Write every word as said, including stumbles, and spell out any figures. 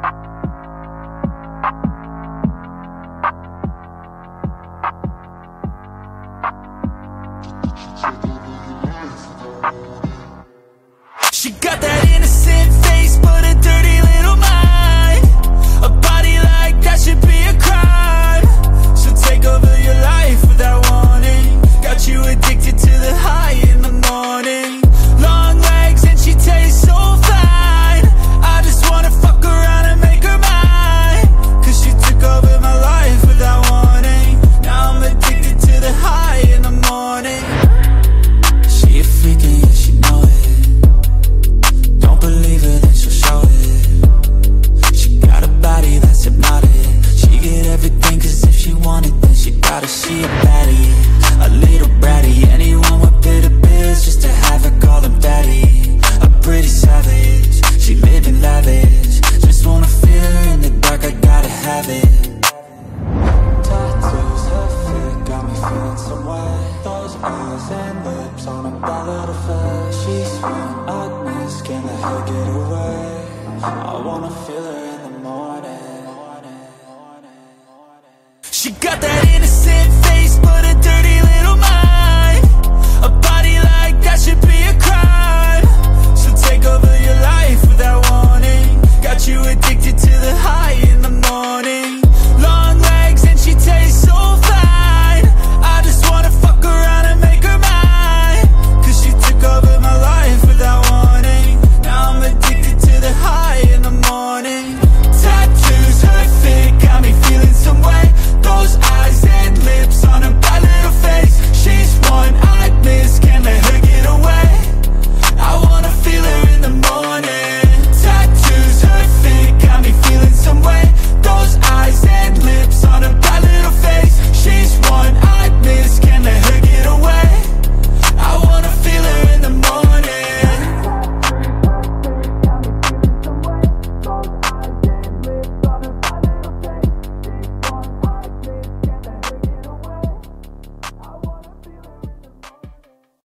She got that innocent face, but a dirty little mind. A body like that should be a crime. She'll take over your life without warning. Got you addicted to the high in the morning. Long legs and she tastes so fine. I just wanna fuck around and make her mine. Cause she took over my life without warning. Now I'm addicted to the high in the morning. She a freak and yeah, she know it. Believe her, then she'll show it. She got a body that's hypnotic. She get everything, cause if she want it, then she got it. She a baddie, a little bratty. Anyone would pay the bills just to have her call them baddie. A pretty savage, she living lavish. Just wanna feel her in the dark, I gotta have it. Tattoos, her fit, got me feeling some way. Those eyes and lips on a bad little face. She's sweet, Agnes, can't let her get away. I wanna feel her in the morning. She got that innocence.